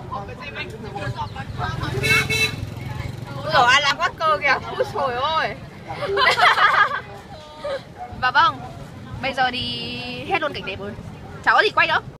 Ủa anh làm quát cơ kìa. Úi trời ơi. Và vâng, bây giờ thì hết luôn cảnh đẹp rồi. Cháu có gì quay nữa.